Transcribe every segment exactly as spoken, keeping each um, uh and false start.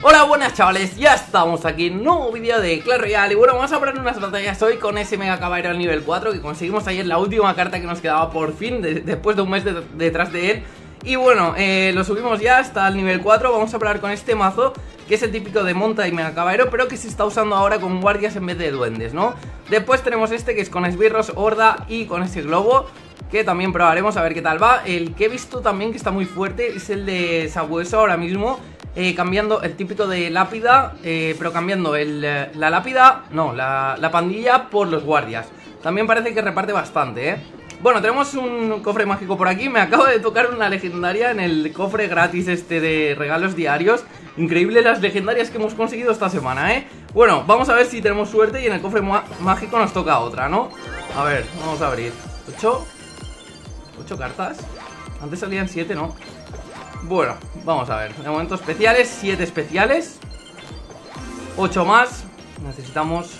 Hola, buenas chavales, ya estamos aquí en un nuevo vídeo de Clash Royale. Y bueno, vamos a poner unas batallas hoy con ese Mega Caballero al nivel cuatro que conseguimos ayer, la última carta que nos quedaba por fin, de, después de un mes de, detrás de él. Y bueno, eh, lo subimos ya hasta el nivel cuatro. Vamos a probar con este mazo, que es el típico de monta y Mega Caballero, pero que se está usando ahora con guardias en vez de duendes, ¿no? Después tenemos este que es con esbirros, horda y con ese globo, que también probaremos a ver qué tal va. El que he visto también que está muy fuerte es el de Sabueso ahora mismo, eh, cambiando el típico de lápida, eh, pero cambiando el, la lápida, no, la, la pandilla por los guardias. También parece que reparte bastante, ¿eh? Bueno, tenemos un cofre mágico por aquí. Me acabo de tocar una legendaria en el cofre gratis este de regalos diarios. Increíble las legendarias que hemos conseguido esta semana, ¿eh? Bueno, vamos a ver si tenemos suerte y en el cofre mágico nos toca otra, ¿no? A ver, vamos a abrir. ¿Ocho? ¿Ocho cartas? Antes salían siete, ¿no? Bueno, vamos a ver. De momento especiales, siete especiales. Ocho más. Necesitamos...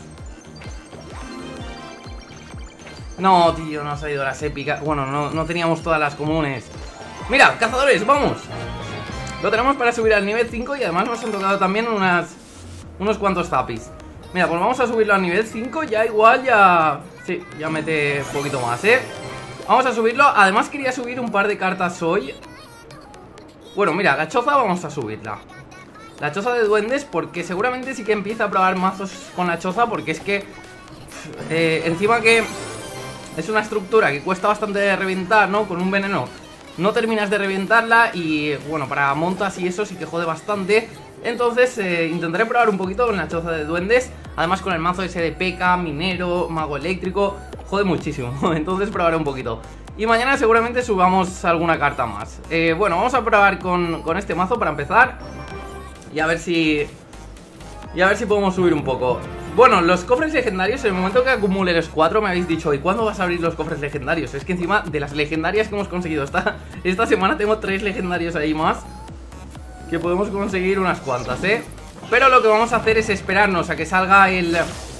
No, tío, no ha salido las épicas. Bueno, no, no teníamos todas las comunes. Mira, cazadores, vamos. Lo tenemos para subir al nivel cinco y además nos han tocado también unas unos cuantos zapis. Mira, pues vamos a subirlo al nivel cinco. Ya igual, ya... Sí, ya mete un poquito más, ¿eh? Vamos a subirlo. Además quería subir un par de cartas hoy. Bueno, mira, la choza vamos a subirla. La choza de duendes, porque seguramente sí que empieza a probar mazos con la choza, porque es que... Eh, encima que... Es una estructura que cuesta bastante de reventar, ¿no? Con un veneno no terminas de reventarla y, bueno, para montas y eso sí que jode bastante. Entonces eh, intentaré probar un poquito con la choza de duendes. Además con el mazo ese de P K, minero, mago eléctrico, jode muchísimo. Entonces probaré un poquito. Y mañana seguramente subamos alguna carta más. eh, Bueno, vamos a probar con, con este mazo para empezar. Y a ver si... Y a ver si podemos subir un poco. Bueno, los cofres legendarios, en el momento que acumule los cuatro me habéis dicho, ¿y cuándo vas a abrir los cofres legendarios? Es que encima de las legendarias que hemos conseguido esta, esta semana tengo tres legendarios ahí más, que podemos conseguir unas cuantas, ¿eh? Pero lo que vamos a hacer es esperarnos a que salga el...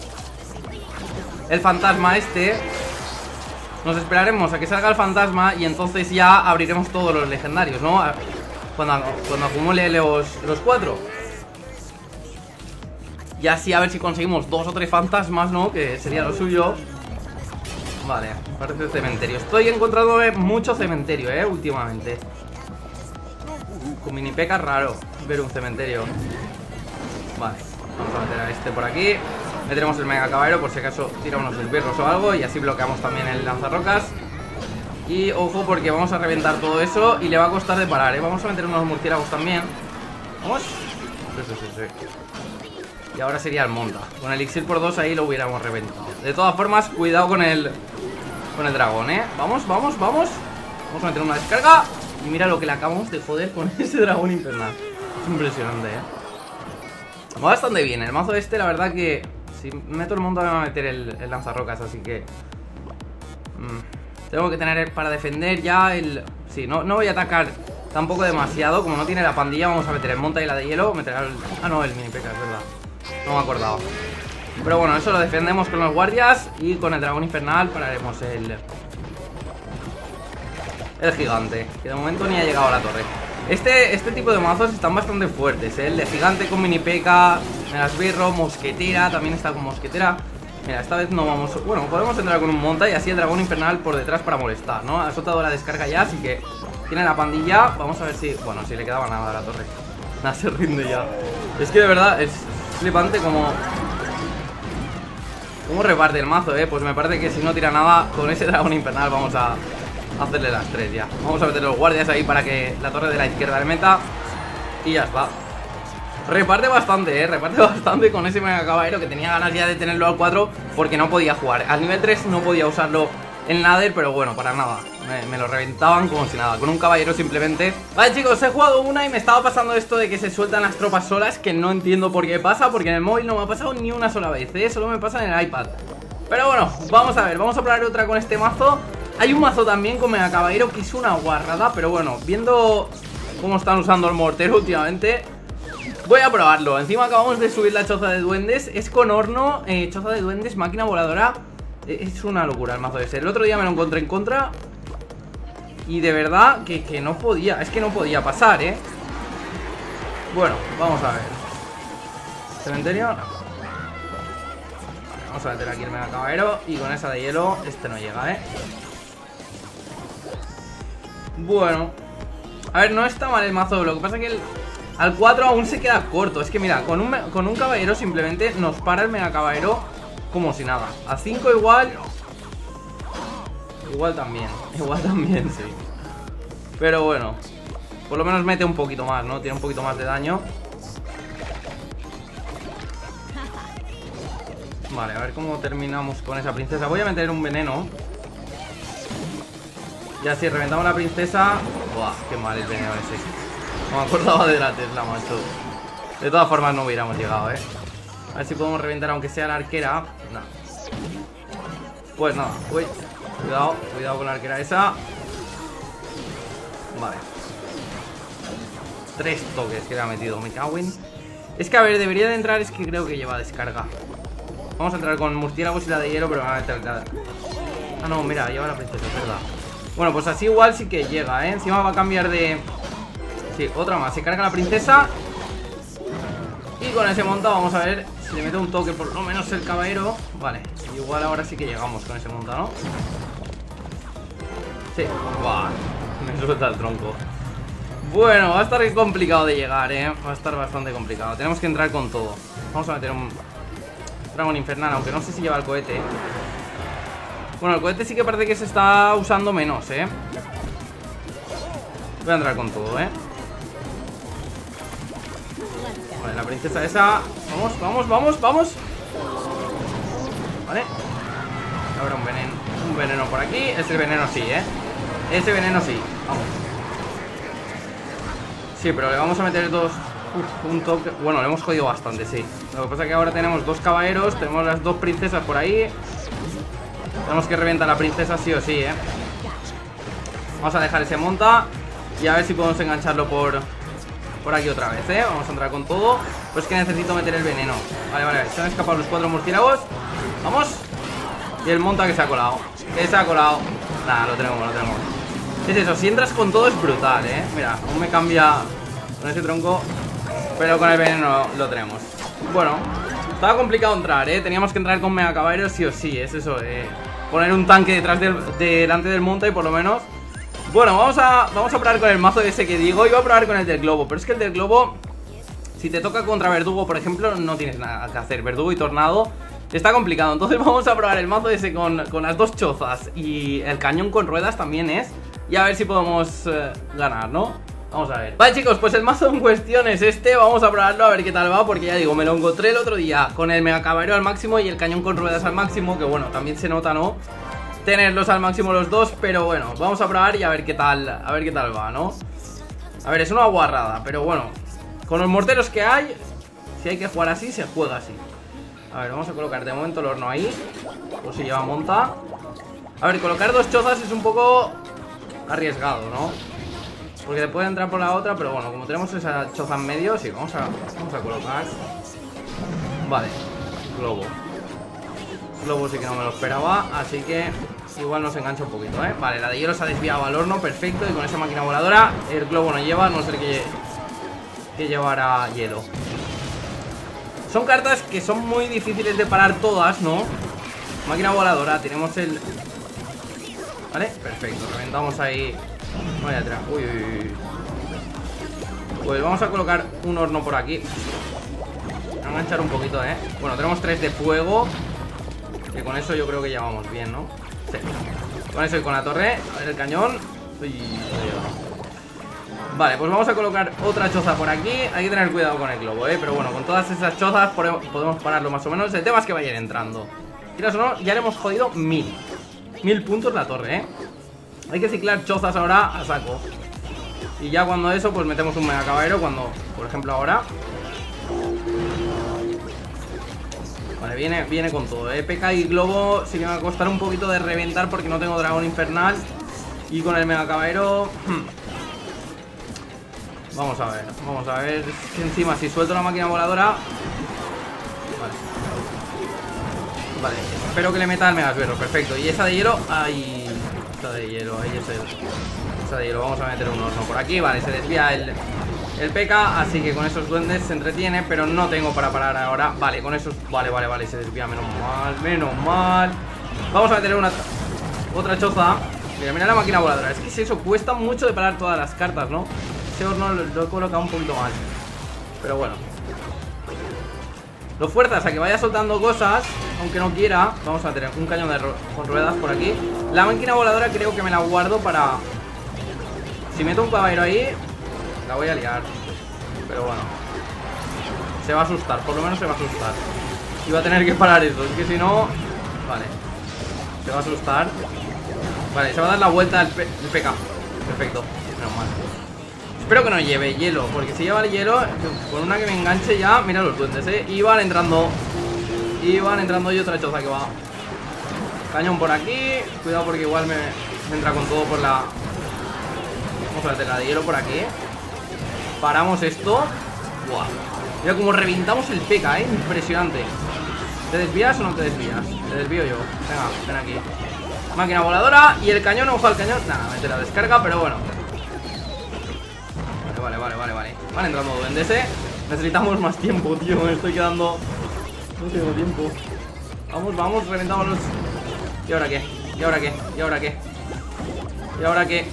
El fantasma este. Nos esperaremos a que salga el fantasma y entonces ya abriremos todos los legendarios, ¿no? Cuando, cuando acumule los, los cuatro. Y así a ver si conseguimos dos o tres fantasmas, ¿no? Que sería lo suyo. Vale, parece el cementerio. Estoy encontrándome mucho cementerio, ¿eh? Últimamente. Con mini P K es raro ver un cementerio. Vale, vamos a meter a este por aquí. Meteremos el Mega Caballero por si acaso tira unos esbirros o algo. Y así bloqueamos también el lanzarrocas. Y ojo porque vamos a reventar todo eso y le va a costar de parar, ¿eh? Vamos a meter unos murciélagos también. ¿Vamos? Sí, sí, sí, sí. Y ahora sería el monta. Con el elixir por dos ahí lo hubiéramos reventado. De todas formas, cuidado con el Con el dragón, ¿eh? Vamos, vamos, vamos. Vamos a meter una descarga. Y mira lo que le acabamos de joder con ese dragón infernal. Es impresionante, ¿eh? Va bastante bien. El mazo este, la verdad que si meto el monta me va a meter el, el lanzarrocas. Así que mmm, tengo que tener para defender ya el... Sí, no, no voy a atacar tampoco demasiado. Como no tiene la pandilla, vamos a meter el monta y la de hielo. Meter el... Ah, no, el mini P K, es verdad. No me he acordado. Pero bueno, eso lo defendemos con los guardias. Y con el dragón infernal pararemos el El gigante, que de momento ni ha llegado a la torre. Este, este tipo de mazos están bastante fuertes, ¿eh? El de gigante con mini P K, esbirro, mosquetera. También está con mosquetera. Mira, esta vez no vamos... Bueno, podemos entrar con un monta y así el dragón infernal por detrás para molestar, ¿no? Ha soltado la descarga ya, así que tiene la pandilla. Vamos a ver si... Bueno, si le quedaba nada a la torre. Nada, se rinde ya. Es que de verdad es flipante como... Cómo reparte el mazo, eh. Pues me parece que si no tira nada, con ese dragón infernal vamos a hacerle las tres ya. Vamos a meter los guardias ahí para que la torre de la izquierda le meta. Y ya está. Reparte bastante, eh. Reparte bastante con ese Mega Caballero, que tenía ganas ya de tenerlo al cuatro porque no podía jugar. Al nivel tres no podía usarlo en ladder, pero bueno, para nada. Me, me lo reventaban como si nada. Con un caballero simplemente. Vale, chicos, he jugado una y me estaba pasando esto de que se sueltan las tropas solas, que no entiendo por qué pasa, porque en el móvil no me ha pasado ni una sola vez, ¿eh? Solo me pasa en el iPad. Pero bueno, vamos a ver, vamos a probar otra con este mazo. Hay un mazo también con Mega Caballero que es una guarrada, pero bueno, viendo cómo están usando el mortero últimamente, voy a probarlo. Encima acabamos de subir la choza de duendes. Es con horno, eh, choza de duendes, máquina voladora. Es una locura el mazo ese. El otro día me lo encontré en contra y de verdad que, que no podía. Es que no podía pasar, ¿eh? Bueno, vamos a ver. Cementerio. Vale, vamos a meter aquí el mega caballero. Y con esa de hielo, este no llega, ¿eh? Bueno. A ver, no está mal el mazo. Lo que pasa es que el, al cuatro aún se queda corto. Es que mira, con un, con un caballero simplemente nos para el mega caballero como si nada. A cinco igual. Igual también. Igual también, sí. Pero bueno, por lo menos mete un poquito más, ¿no? Tiene un poquito más de daño. Vale, a ver cómo terminamos con esa princesa. Voy a meter un veneno. Y así reventamos la princesa. Buah, qué mal el veneno ese. No me acordaba de la Tesla, macho. De todas formas no hubiéramos llegado, ¿eh? A ver si podemos reventar aunque sea la arquera. No. Pues nada, uy. Cuidado, cuidado con la arquera esa. Vale. Tres toques que le ha metido, me cago en. Es que a ver, debería de entrar, es que creo que lleva descarga. Vamos a entrar con murciélagos y la de hielo, pero me va a meter la... Ah, no, mira, lleva la princesa, es verdad. Bueno, pues así igual sí que llega, ¿eh? Encima va a cambiar de... Sí, otra más, se carga la princesa. Y con ese montado vamos a ver si le mete un toque por lo menos el caballero. Vale, igual ahora sí que llegamos con ese montado, ¿no? Sí, buah, me suelta el tronco. Bueno, va a estar complicado de llegar, ¿eh? Va a estar bastante complicado. Tenemos que entrar con todo. Vamos a meter un dragón infernal, aunque no sé si lleva el cohete. Bueno, el cohete sí que parece que se está usando menos, ¿eh? Voy a entrar con todo, ¿eh? Vale, la princesa esa. Vamos, vamos, vamos, vamos. Vale. Ahora un veneno. Un veneno por aquí. Ese veneno sí, ¿eh? Ese veneno sí. Vamos. Sí, pero le vamos a meter dos. Uf, un toque. Bueno, le hemos jodido bastante, sí. Lo que pasa es que ahora tenemos dos caballeros. Tenemos las dos princesas por ahí. Tenemos que reventar a la princesa sí o sí, ¿eh? Vamos a dejar ese monta. Y a ver si podemos engancharlo por Por aquí otra vez, ¿eh? Vamos a entrar con todo. Pues que necesito meter el veneno. Vale, vale, se han escapado los cuatro murciélagos. Vamos. Y el monta que se ha colado. Que se ha colado. Nada, lo tenemos, lo tenemos. Es eso, si entras con todo es brutal, ¿eh? Mira, aún me cambia con ese tronco. Pero con el veneno lo tenemos. Bueno, estaba complicado entrar, ¿eh? Teníamos que entrar con mega caballeros sí o sí. Es eso, eh poner un tanque detrás del, delante del monta y por lo menos. Bueno, vamos a, vamos a probar con el mazo ese que digo. Iba a probar con el del globo, pero es que el del globo, si te toca contra verdugo, por ejemplo, no tienes nada que hacer. Verdugo y tornado está complicado. Entonces vamos a probar el mazo ese con, con las dos chozas. Y el cañón con ruedas también es. Y a ver si podemos eh, ganar, ¿no? Vamos a ver. Vale, chicos, pues el mazo en cuestión es este. Vamos a probarlo a ver qué tal va, porque ya digo, me lo encontré el otro día con el mega caballero al máximo y el cañón con ruedas al máximo. Que bueno, también se nota, ¿no? Tenerlos al máximo los dos, pero bueno, vamos a probar y a ver qué tal, a ver qué tal va, ¿no? A ver, es una guarrada, pero bueno, con los morteros que hay, si hay que jugar así, se juega así. A ver, vamos a colocar de momento el horno ahí, por si lleva monta. A ver, colocar dos chozas es un poco arriesgado, ¿no? Porque te puede entrar por la otra, pero bueno, como tenemos esa choza en medio, sí, vamos a, vamos a colocar. Vale, globo. Globo sí que no me lo esperaba, así que igual nos engancha un poquito, ¿eh? Vale, la de hielo se ha desviado al horno, perfecto. Y con esa máquina voladora el globo no lleva, a no ser que, que llevara hielo. Son cartas que son muy difíciles de parar todas, ¿no? Máquina voladora, tenemos el... Vale, perfecto, reventamos ahí. Vaya atrás, uy, uy, uy. Pues vamos a colocar un horno por aquí. A enganchar un poquito, ¿eh? Bueno, tenemos tres de fuego, que con eso yo creo que ya vamos bien, ¿no? Sí. Con eso y con la torre. A ver el cañón. Uy, vale, pues vamos a colocar otra choza por aquí. Hay que tener cuidado con el globo, ¿eh? Pero bueno, con todas esas chozas podemos pararlo más o menos. El tema es que vaya a ir entrando. Quieras o no, ya le hemos jodido mil. Mil puntos la torre, ¿eh? Hay que ciclar chozas ahora a saco. Y ya cuando eso, pues metemos un mega caballero. Cuando, por ejemplo, ahora... Vale, viene, viene con todo, ¿eh? P K y globo sí que me va a costar un poquito de reventar porque no tengo dragón infernal. Y con el mega caballero... Hmm. Vamos a ver, vamos a ver. Es que encima si suelto la máquina voladora... Vale. Vale, espero que le meta el mega suero, perfecto. Y esa de hielo... Ahí... Esa de hielo, ahí es el... Esa de hielo, vamos a meter un horno por aquí. Vale, se desvía el... el P K, así que con esos duendes se entretiene, pero no tengo para parar ahora. Vale, con esos... Vale, vale, vale, se desvía, menos mal, menos mal. Vamos a meter una... otra choza. Mira, mira la máquina voladora. Es que si eso cuesta mucho de parar todas las cartas, ¿no? Ese horno lo, lo he colocado un poquito mal. Pero bueno. Lo fuerzas a que vaya soltando cosas, aunque no quiera. Vamos a tener un cañón de ru con ruedas por aquí. La máquina voladora creo que me la guardo para... Si meto un caballero ahí, la voy a liar. Pero bueno, se va a asustar, por lo menos se va a asustar. Y va a tener que parar eso, es que si no... Vale, se va a asustar. Vale, se va a dar la vuelta el, P el P K. Perfecto, menos mal. Espero que no lleve hielo, porque si lleva el hielo, con una que me enganche ya... Mira los duendes, eh, y van entrando. Y van entrando y otra choza que va. Cañón por aquí. Cuidado porque igual me, me entra con todo por la... Vamos a meter la de hielo por aquí. Paramos esto. Buah. Mira como reventamos el P K, eh. Impresionante. ¿Te desvías o no te desvías? Te desvío yo. Venga, ven aquí. Máquina voladora. Y el cañón, ojo al cañón. Nada, mete la descarga, pero bueno. Vale, vale, vale, vale. Van entrando duendes, eh. Necesitamos más tiempo, tío. Me estoy quedando... No tengo tiempo. Vamos, vamos, reventamos los... ¿Y ahora qué? ¿Y ahora qué? ¿Y ahora qué? ¿Y ahora qué?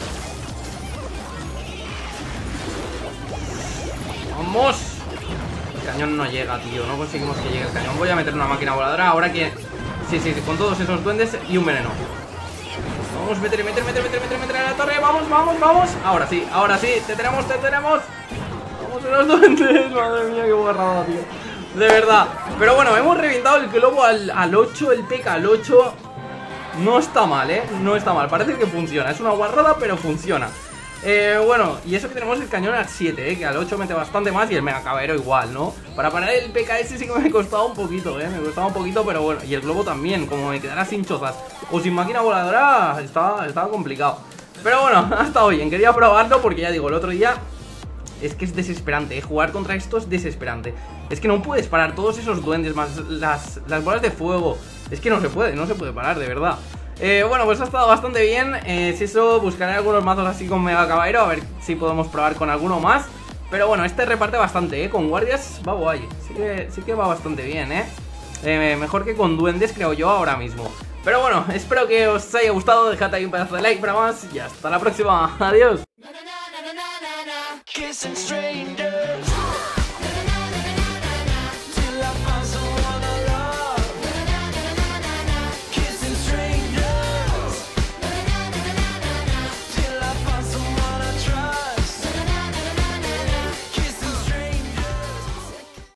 ¡Vamos! El cañón no llega, tío. No conseguimos que llegue el cañón. Voy a meter una máquina voladora ahora que... Sí, sí, sí, con todos esos duendes y un veneno. Vamos, meter, meter, meter, meter, meter, meter a la torre. Vamos, vamos, vamos. Ahora sí, ahora sí. Te tenemos, te tenemos. Vamos a los duendes. Madre mía, qué borrada, tío. De verdad. Pero bueno, hemos reventado el globo al, al ocho, el P K al ocho. No está mal, ¿eh? No está mal. Parece que funciona. Es una guarrada, pero funciona. Eh, bueno, y eso que tenemos el cañón al siete, eh, que al ocho mete bastante más y el mega caballero igual, ¿no? Para parar el P K S sí que me costaba un poquito, eh, me costaba un poquito, pero bueno, y el globo también, como me quedara sin chozas o sin máquina voladora, estaba, estaba complicado. Pero bueno, ha estado bien, quería probarlo porque ya digo, el otro día es que es desesperante, eh, jugar contra esto es desesperante. Es que no puedes parar todos esos duendes más las, las bolas de fuego, es que no se puede, no se puede parar, de verdad. Eh, bueno, pues ha estado bastante bien. eh, Si eso, buscaré algunos mazos así con mega caballero, a ver si podemos probar con alguno más. Pero bueno, este reparte bastante, eh, con guardias va guay. Sí que, sí que va bastante bien, eh. eh Mejor que con duendes, creo yo, ahora mismo. Pero bueno, espero que os haya gustado. Dejad ahí un pedazo de like para más y hasta la próxima. Adiós.